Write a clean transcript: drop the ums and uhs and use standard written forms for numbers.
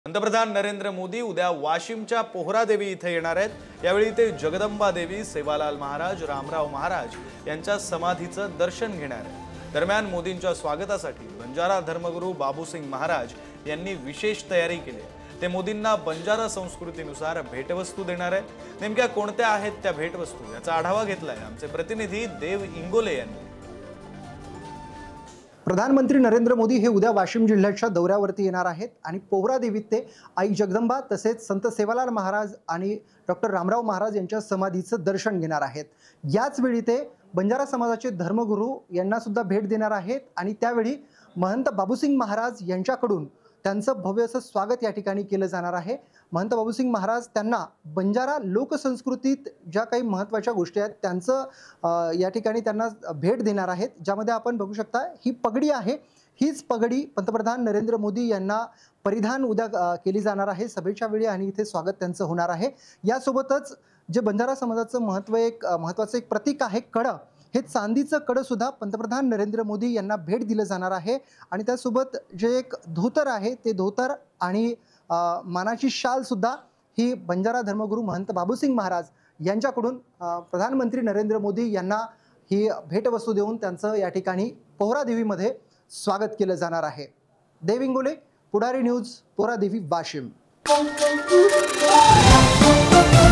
पंतप्रधान नरेंद्र मोदी उद्या वाशिमच्या पोहरादेवी इथे येणार आहेत। यावेळी ते जगदंबा देवी, सेवालाल महाराज, रामराव महाराज यांच्या समाधीचं दर्शन घेणार आहेत। दरम्यान मोदींच्या स्वागतासाठी बंजारा धर्मगुरू बाबूसिंग महाराज यांनी विशेष तयारी केली आहे। ते मोदींना बंजारा संस्कृतीनुसार भेटवस्तू देणार आहेत। नेमक्या कोणत्या आहेत त्या भेटवस्तू याचा आढावा घेतलाय आमचे प्रतिनिधी देव इंगोले यांनी। प्रधानमंत्री नरेंद्र मोदी हे उद्या वाशिम जिल्ह्याच्या दौऱ्यावरती येणार आहेत आणि पोहरादेवीत ते आई जगदंबा तसेच संत सेवालाल महाराज आणि डॉक्टर रामराव महाराज यांच्या समाधीचं दर्शन घेणार आहेत। याच वेळी ते बंजारा समाजाचे धर्मगुरू यांना सुद्धा भेट देणार आहेत आणि त्यावेळी महंत बाबूसिंग महाराज यांच्याकडून त्यांचं भव्य असं स्वागत या ठिकाणी केलं जाणार आहे। महंत बाबूसिंग महाराज त्यांना बंजारा लोकसंस्कृतीत ज्या काही महत्त्वाच्या गोष्टी आहेत त्यांचं या ठिकाणी त्यांना भेट देणार आहेत, ज्यामध्ये आपण बघू शकता ही पगडी आहे। हीच पगडी पंतप्रधान नरेंद्र मोदी यांना परिधान उद्या केली जाणार आहे सभेच्या वेळी आणि इथे स्वागत त्यांचं होणार आहे। यासोबतच जे बंजारा समाजाचं महत्त्वाचं एक प्रतीक आहे कड़ं, हे चांदीचं कड़ं सुद्धा पंतप्रधान नरेंद्र मोदी यांना भेट दिलं जाणार आहे आणि त्यासोबत जे एक धोतर आहे ते धोतर आणि मानाची शाल सुद्धा ही बंजारा धर्मगुरू महंत बाबूसिंग महाराज यांच्याकडून प्रधानमंत्री नरेंद्र मोदी यांना ही भेटवस्तू देऊन त्यांचं या ठिकाणी पोहरादेवीमध्ये स्वागत केलं जाणार आहे। देव इंगोले, पुढारी न्यूज, पोहरादेवी, वाशिम।